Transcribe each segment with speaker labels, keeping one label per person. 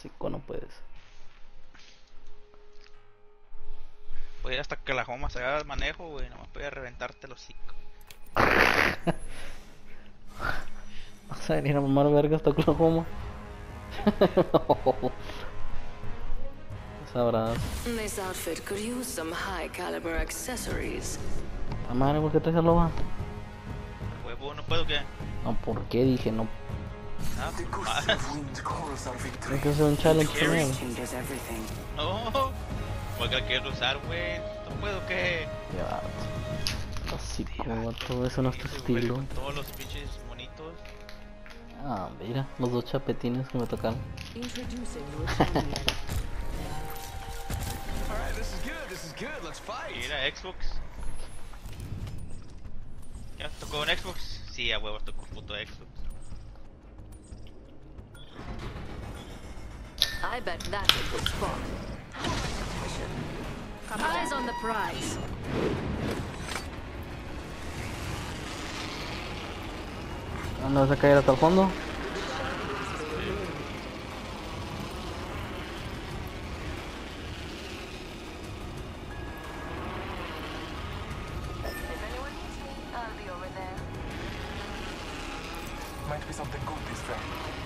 Speaker 1: hocico, no puedes.
Speaker 2: Voy a ir hasta que la Joma se haga el manejo, güey. No me voy a reventarte el hocico.
Speaker 1: Vas a venir a mamar verga hasta Oklahoma. Sabrás.
Speaker 3: This outfit could use some high caliber accessories.
Speaker 1: La madre, ¿por qué traes a loba?
Speaker 2: Huevo, no puedo, ¿qué?
Speaker 1: No, ¿por qué? Dije, no.
Speaker 2: Ah,
Speaker 4: The gust
Speaker 2: más.
Speaker 4: of wind calls our
Speaker 1: Hay
Speaker 4: victory.
Speaker 1: que hacer un challenge con él.
Speaker 3: Changes everything.
Speaker 2: No. Porque la quiero usar, güey. No puedo, ¿qué?
Speaker 1: Ya, así como todo eso no es tu
Speaker 2: Sí, güey,
Speaker 1: estilo.
Speaker 2: con todos los pinches monitos.
Speaker 1: Ah, mira, los dos chapetines que me tocaron.
Speaker 3: Introducing your champion.
Speaker 4: Alright, this is good, let's fight.
Speaker 2: Mira, Xbox. ¿Ya tocó un Xbox? Sí, a huevos tocó puto Xbox.
Speaker 3: I bet that's a good spot. Eyes on the prize.
Speaker 1: ¿Dónde vas a caer hasta el fondo?
Speaker 5: If anyone needs me, I'll be over there.
Speaker 4: Might be something good this way.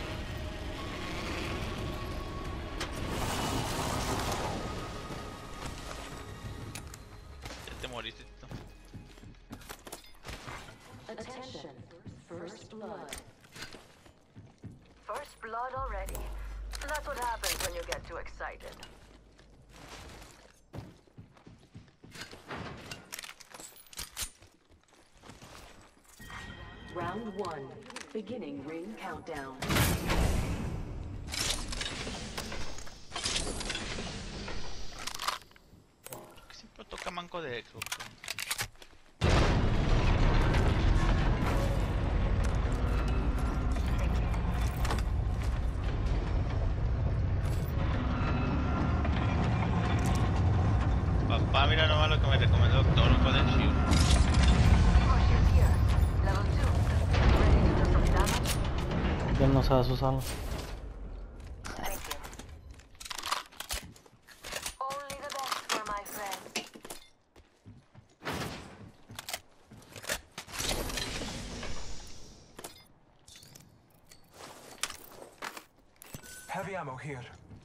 Speaker 2: Ya te moriste, Tito.
Speaker 3: Attention. First blood.
Speaker 5: First blood already. That's what happens when you get too excited.
Speaker 3: Round 1. Beginning ring countdown.
Speaker 2: Siempre toca manco de Xbox. Papá, mira nomás lo que me recomendó Doctor Golden Shield.
Speaker 5: More shield here. Level 2. Ready to do some damage?
Speaker 1: ¿Quién no sabe usarlo?
Speaker 5: Thank you. Only the best for my friend.
Speaker 4: Heavy ammo here.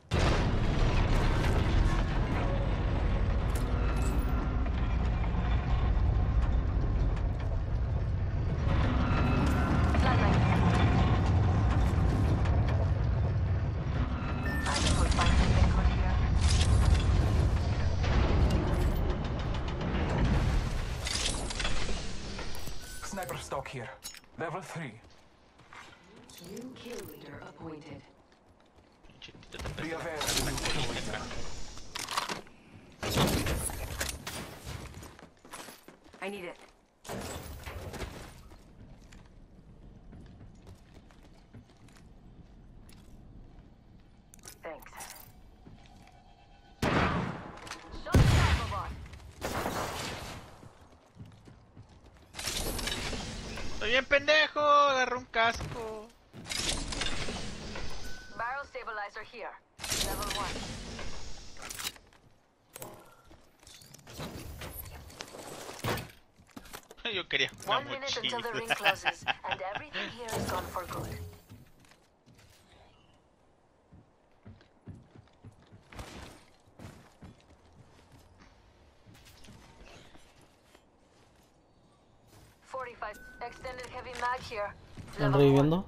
Speaker 5: Flatline here. I think we'll find something good here.
Speaker 4: Sniper stock here. Level 3.
Speaker 3: New kill leader appointed.
Speaker 2: Pinche Tito te
Speaker 4: Be
Speaker 2: pesa
Speaker 4: aware
Speaker 2: la
Speaker 4: of the new kill
Speaker 2: colita,
Speaker 4: leader.
Speaker 5: I need it. Thanks. Shut down, robot.
Speaker 2: Estoy bien pendejo, agarré un casco.
Speaker 5: Barrel stabilizer here. Level 1.
Speaker 2: Yo quería una
Speaker 5: 1 minute until the ring
Speaker 2: mochila.
Speaker 5: closes, and everything here is gone for good. .45 extended heavy mag here.
Speaker 1: ¿Están
Speaker 5: Level 1.
Speaker 1: reviviendo?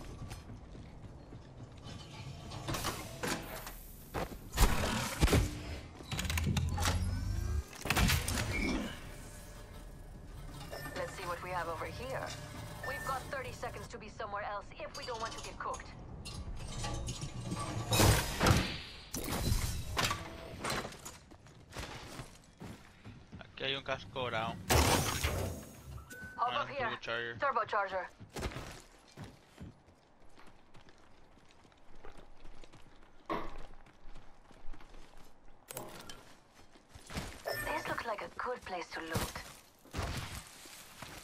Speaker 5: Let's see what we have over here. We've got 30 seconds to be somewhere else if we don't want to get cooked.
Speaker 2: Aquí hay un casco dorado.
Speaker 5: Hop
Speaker 2: Ah,
Speaker 5: up here.
Speaker 2: turbocharger.
Speaker 5: Turbocharger. This looks like a good place to loot.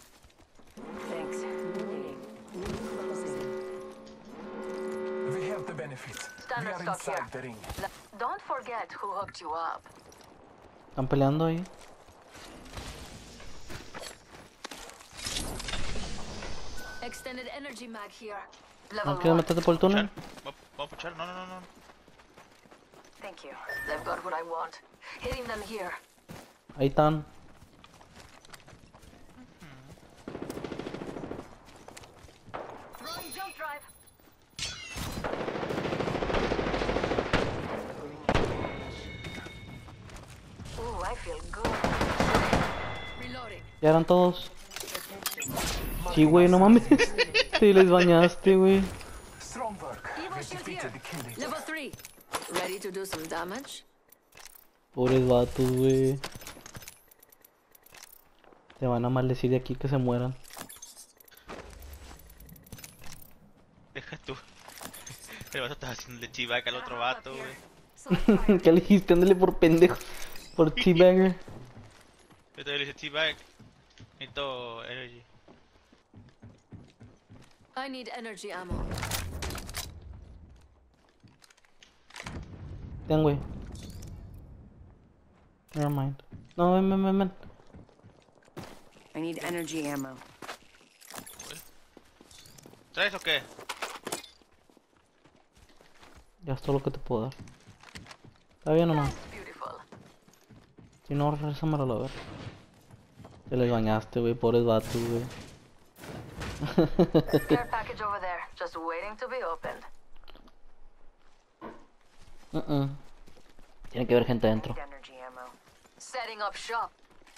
Speaker 5: Thanks.
Speaker 3: Warning. Ring closing.
Speaker 4: We have the benefits.
Speaker 5: Standard
Speaker 4: We are
Speaker 5: stock here.
Speaker 4: inside the ring.
Speaker 5: Don't forget who hooked you up.
Speaker 1: Están peleando ahí.
Speaker 5: Extended energy mag here.
Speaker 1: ¿No
Speaker 5: Level
Speaker 1: quieres
Speaker 5: 1.
Speaker 1: meterte por el túnel?
Speaker 2: Vamos a puchar. No.
Speaker 5: Thank you. They've got what I want. Hitting them here.
Speaker 1: Ahí están.
Speaker 5: Throwing jump drive. Ooh, I feel good. Reloading.
Speaker 1: Ya eran todos. Sí, güey, no mames. Te les bañaste, güey.
Speaker 4: Strong work.
Speaker 5: Evo
Speaker 4: We
Speaker 5: shield
Speaker 4: defeated
Speaker 5: here.
Speaker 4: the kill leader.
Speaker 5: Level 3. Ready to do some damage?
Speaker 1: Pobres vatos, güey. Te van a maldecir de aquí que se mueran.
Speaker 2: Deja tú. El vato estaba haciendo chivac al otro vato, güey.
Speaker 1: ¿Qué le dijiste? Ándale por pendejo. Por teabagger.
Speaker 2: Yo todavía le hice chivac. Necesito energy.
Speaker 5: I need energy ammo.
Speaker 1: Ten, güey. Never mind. No, ven.
Speaker 6: I need energy ammo.
Speaker 2: ¿Traes o qué?
Speaker 1: Ya es todo lo que te puedo dar. ¿Está bien o no?
Speaker 5: Beautiful.
Speaker 1: Si no, regrésamelo a la ver. Te les bañaste, güey. Pobres vatos, güey.
Speaker 5: Care package over there, just waiting to be opened.
Speaker 1: Tiene que haber gente adentro.
Speaker 6: Need energy ammo.
Speaker 5: Setting up shop.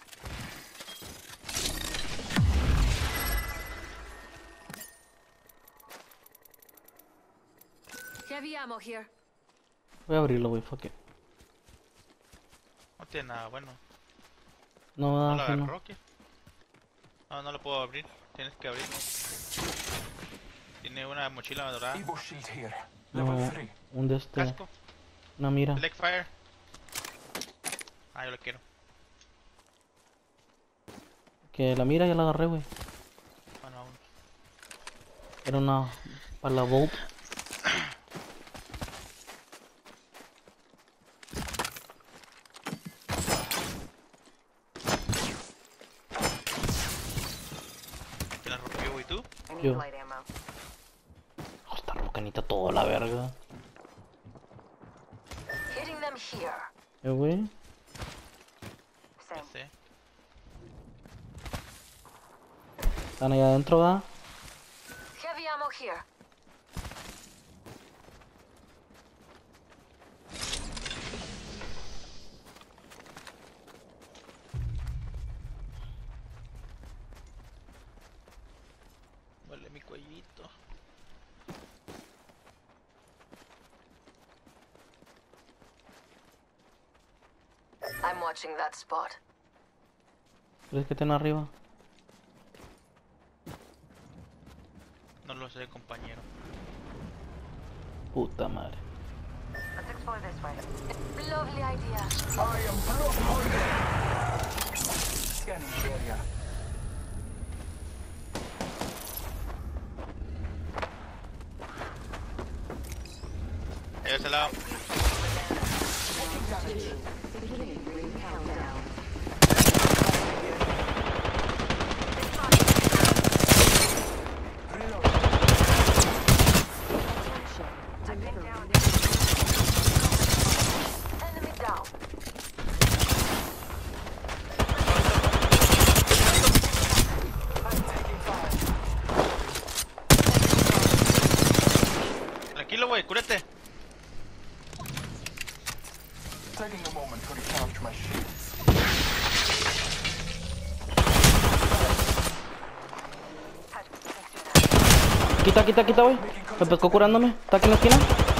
Speaker 5: Heavy ammo here.
Speaker 1: Voy a abrirlo, güey. Fuck it.
Speaker 2: No tiene nada bueno.
Speaker 1: No,
Speaker 2: ¿No lo
Speaker 1: sí, no.
Speaker 2: agarró aquí? No lo puedo abrir. Tienes que abrirlo. Tiene una mochila dorada.
Speaker 4: Evo shield here.
Speaker 1: No,
Speaker 4: Level 3.
Speaker 1: un de este.
Speaker 2: Casco.
Speaker 1: Una mira.
Speaker 2: Select fire. Ah, yo lo quiero.
Speaker 1: Que la mira ya la agarré, güey.
Speaker 2: Bueno, aún.
Speaker 1: Era una. Para la Volt.
Speaker 2: ¿Quién la rompió, güey? ¿Tú?
Speaker 6: I need
Speaker 1: Yo.
Speaker 6: light ammo.
Speaker 1: Oh, está rocanita toda la verga.
Speaker 5: Hitting them here.
Speaker 1: Güey.
Speaker 6: Same.
Speaker 2: Sí.
Speaker 1: Están allá adentro, ¿va?
Speaker 5: Heavy ammo here.
Speaker 2: Vale, mi cuellito.
Speaker 5: I'm watching that spot.
Speaker 1: ¿Crees que estén arriba?
Speaker 2: No lo sé, compañero.
Speaker 1: Puta madre.
Speaker 6: Let's explore this way.
Speaker 5: Lovely idea.
Speaker 4: I am blood hungry. Scanning the area.
Speaker 2: De ese lado.
Speaker 5: Enemy down.
Speaker 4: I'm taking fire.
Speaker 2: Tranquilo, güey, cúrate.
Speaker 4: Taking a moment to recharge my shields.
Speaker 1: Quita, güey. Me pescó curándome. Está aquí en la esquina.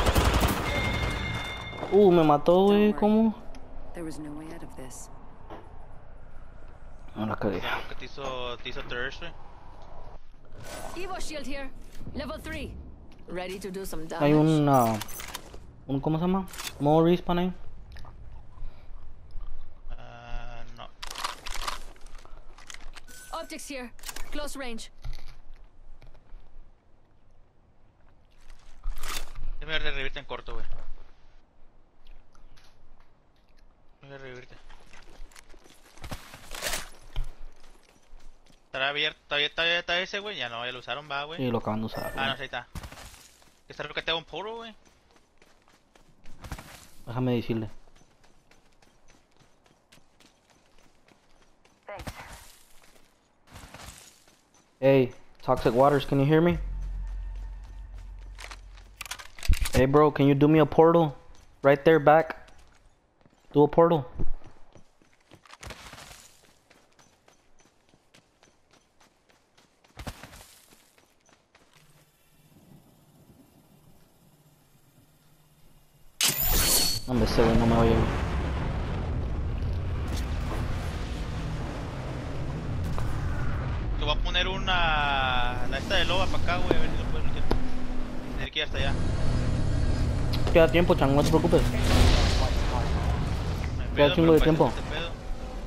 Speaker 1: Me mató, güey. ¿Cómo?
Speaker 6: There was no way out of this.
Speaker 1: No la cagué.
Speaker 2: Lo que te hizo Thirst, güey.
Speaker 5: Evo shield here. Level 3. Ready to do some damage.
Speaker 1: Hay ¿cómo se llama? Modo respawn ahí.
Speaker 2: No.
Speaker 5: Optics here. Close range.
Speaker 2: Voy a revivirte en corto, güey. Voy a revivirte. ¿Estará abierto? ¿Todavía está ese, güey? Ya no, ya lo usaron, va, güey.
Speaker 1: Sí, lo acaban de usar.
Speaker 2: Ah, no, sí, ahí está. ¿Está lo que te hago un poro, güey?
Speaker 1: Déjame decirle.
Speaker 6: Thanks.
Speaker 1: Hey, Toxic Waters, can you hear me? Hey bro, can you do me a portal? Right there, back. Do a portal. No me sé, güey, no me oye, güey.
Speaker 2: Te voy a poner una... La esta de loba para acá, güey, a ver si lo puedes meter. Tener que ir hasta allá.
Speaker 1: Queda tiempo, chango, no te preocupes.
Speaker 2: No hay
Speaker 1: Queda
Speaker 2: pedo,
Speaker 1: chingo
Speaker 2: pero
Speaker 1: de
Speaker 2: para
Speaker 1: tiempo.
Speaker 2: eso este pedo.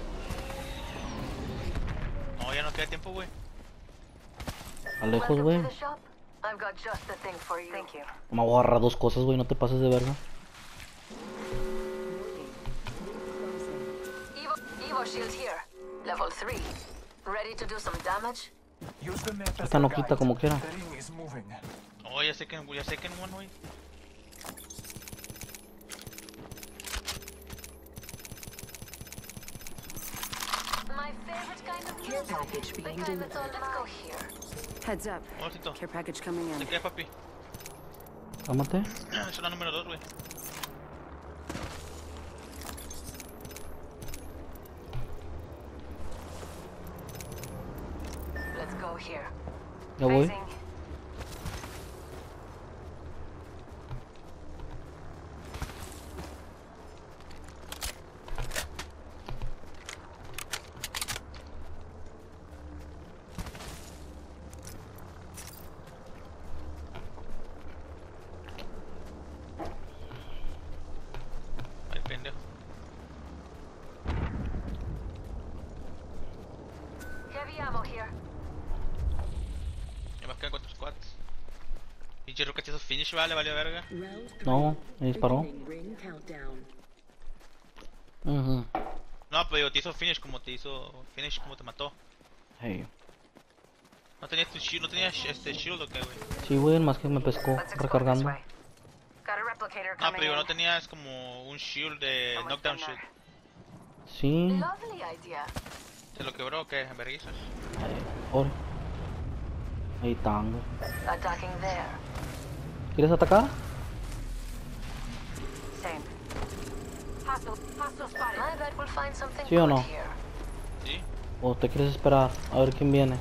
Speaker 2: No, ya no queda tiempo, güey.
Speaker 1: A lejos,
Speaker 5: Welcome
Speaker 1: güey.
Speaker 5: to the shop. I've got just the thing for you.
Speaker 6: Thank you.
Speaker 1: Me voy a agarrar dos cosas, güey, no te pases de verga.
Speaker 5: Evo shield here. Level 3. Ready to do some damage?
Speaker 4: Use the map as
Speaker 1: Esta
Speaker 4: a
Speaker 1: no
Speaker 4: guide.
Speaker 1: quita como quiera.
Speaker 4: The ring is moving.
Speaker 2: Oh, ya sé que en one, güey.
Speaker 5: My favorite kind of music.
Speaker 6: package
Speaker 5: The
Speaker 6: being
Speaker 5: kind that's all
Speaker 6: delivered.
Speaker 5: Let's go here.
Speaker 6: Heads up.
Speaker 2: Un momentito.
Speaker 6: Care package coming in.
Speaker 2: ¿De qué, papi?
Speaker 1: Cálmate.
Speaker 2: Es la número 2, güey.
Speaker 5: Let's go here.
Speaker 1: Ya voy.
Speaker 6: Facing.
Speaker 2: Ay, pendejo.
Speaker 5: Heavy ammo here.
Speaker 2: Ya me quedan 4 squads. Pinche Rocket hizo finish, vale, valió verga.
Speaker 1: No, me disparó.
Speaker 7: Ring countdown.
Speaker 1: Mhm.
Speaker 2: No, pero digo, te hizo finish como te mató.
Speaker 1: Hey.
Speaker 2: No tenías tu shield, no tenías este shield o qué, güey.
Speaker 1: Sí, güey, más que me pescó
Speaker 6: Let's explore this
Speaker 1: recargando.
Speaker 6: way. Got a replicator
Speaker 2: No,
Speaker 6: coming
Speaker 2: pero digo,
Speaker 6: in.
Speaker 2: no tenías como un shield de
Speaker 6: Almost
Speaker 2: knockdown
Speaker 6: done
Speaker 2: shield.
Speaker 6: there.
Speaker 1: Sí.
Speaker 5: Lovely idea.
Speaker 2: ¿Se lo quebró o qué? ¿Verguizas?
Speaker 1: Ore. Ahí están, güey.
Speaker 5: Attacking there.
Speaker 1: ¿Quieres atacar?
Speaker 6: Same.
Speaker 5: Hostile spotted. I bet we'll find something
Speaker 1: ¿Sí o
Speaker 5: good
Speaker 1: no?
Speaker 5: here.
Speaker 2: Sí.
Speaker 1: ¿O te quieres esperar a ver quién viene?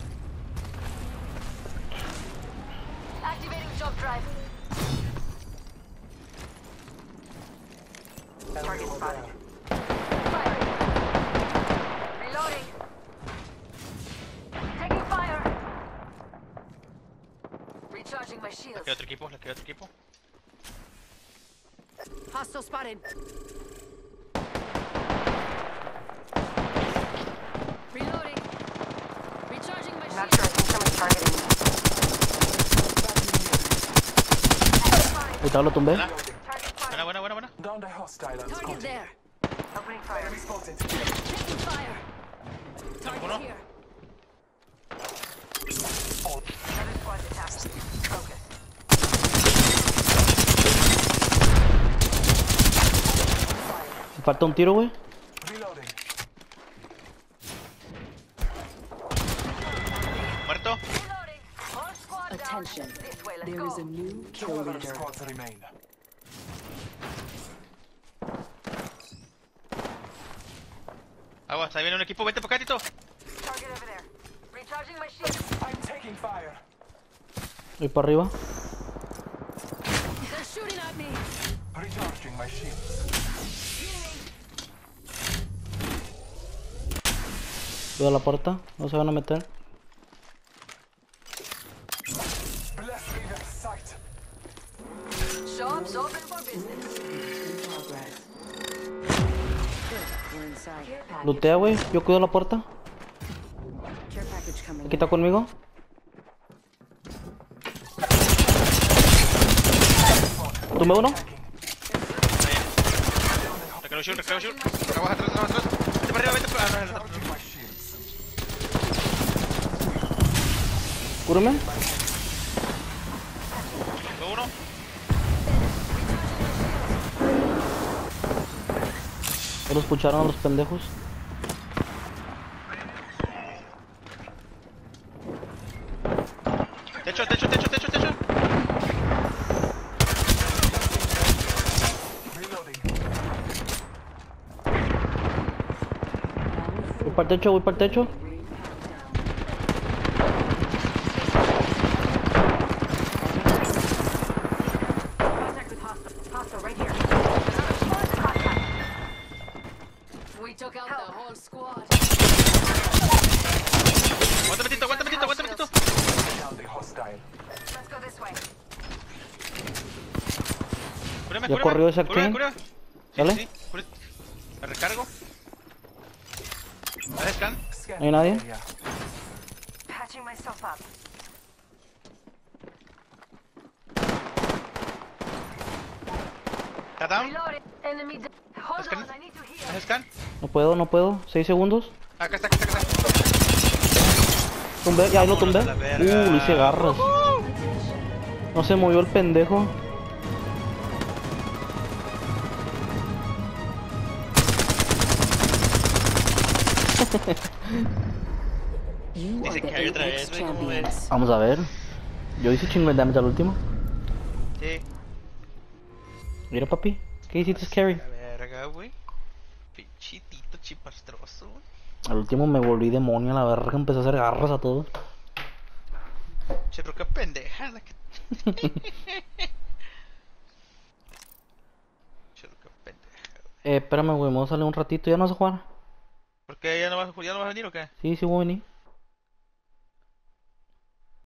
Speaker 5: Activating jump drive.
Speaker 6: Target spotted.
Speaker 5: Fire. Reloading. Taking fire. Recharging my shields.
Speaker 2: ¿Le queda otro equipo? ¿Le queda otro equipo?
Speaker 6: Hostile spotted.
Speaker 5: Reloading. Recharging my
Speaker 6: Not
Speaker 5: shields.
Speaker 6: sure. I think someone's targeting me.
Speaker 1: Ahorita lo tumbé.
Speaker 2: Buena,
Speaker 5: Target fire.
Speaker 2: buena, buena, buena, buena.
Speaker 4: Down the hostile and
Speaker 5: Target
Speaker 4: spotted.
Speaker 5: there.
Speaker 6: Opening fire.
Speaker 4: Enemy spotted.
Speaker 5: Taking fire.
Speaker 2: Dame uno.
Speaker 5: Here.
Speaker 6: Another squad detached. Focus.
Speaker 1: Me falta un tiro, güey.
Speaker 4: Reloading.
Speaker 2: ¿Muerto?
Speaker 5: Reloading. All squad down.
Speaker 7: Attention.
Speaker 5: This way, let's
Speaker 7: There
Speaker 5: go.
Speaker 7: is a new
Speaker 4: Two
Speaker 7: kill
Speaker 4: other
Speaker 7: leader.
Speaker 4: squads remain.
Speaker 2: Aguas, ahí viene un equipo. Vete para acá, Tito.
Speaker 5: Target over there. Recharging my shields.
Speaker 4: I'm taking fire.
Speaker 1: Voy para arriba.
Speaker 5: They're shooting at me.
Speaker 4: Recharging my shields.
Speaker 1: Cuida la puerta. No se van a meter.
Speaker 4: Bless me with sight.
Speaker 5: Shops open for business.
Speaker 7: In progress.
Speaker 6: We're inside.
Speaker 1: Lootea, güey. Yo cuido la puerta.
Speaker 6: Care package coming
Speaker 1: Aquí
Speaker 6: in.
Speaker 1: está conmigo. tumbé uno.
Speaker 2: Recargo shield. Acá atrás. Vete para arriba, vete para arriba.
Speaker 4: Charging my shields.
Speaker 1: Cúrame.
Speaker 2: Tengo uno.
Speaker 1: Ya los pucharon a los pendejos.
Speaker 2: Techo.
Speaker 4: Reloading.
Speaker 1: Voy para el techo.
Speaker 6: Contact with hostile. Hostile right here.
Speaker 3: We took out the whole squad.
Speaker 2: Aguántame, Tito.
Speaker 4: Down the hostile.
Speaker 6: Let's go this way.
Speaker 2: Cúrame.
Speaker 1: Ya corrió ese Ken.
Speaker 2: Cúrame.
Speaker 1: Dale.
Speaker 2: Sí. Me recargo. ¿Dale scan?
Speaker 4: Scanning
Speaker 1: ¿No hay nadie?
Speaker 4: area.
Speaker 6: Patching myself up.
Speaker 2: ¿Está down?
Speaker 5: Reloading. Enemy. Hold
Speaker 2: Scan.
Speaker 5: on, I need to heal.
Speaker 2: ¿Dale scan?
Speaker 1: No puedo. 6 segundos.
Speaker 2: Acá está.
Speaker 1: Tumbé, ya lo tumbé.
Speaker 2: Vámonos a la verga.
Speaker 1: Le hice garras. No se movió el pendejo.
Speaker 7: You are
Speaker 2: Dice
Speaker 7: the
Speaker 2: que hay otra
Speaker 7: Apex
Speaker 2: vez, güey, ¿cómo ves?
Speaker 7: champions.
Speaker 1: Vamos a ver. Yo hice chingo de damage al último.
Speaker 2: Sí.
Speaker 1: Mira, papi. ¿Qué hiciste, Scary?
Speaker 2: La verga, güey. Pinchitito chipastroso, güey.
Speaker 1: Al último me volví demonio a la verga. Empecé a hacer garras a todos.
Speaker 2: Che, pero qué pendeja la que... Che, qué pendeja, güey.
Speaker 1: Espérame, güey. Me voy a salir un ratito. ¿Ya no vas a jugar?
Speaker 2: ¿Por qué ya no vas a venir o qué?
Speaker 1: Sí, voy a venir.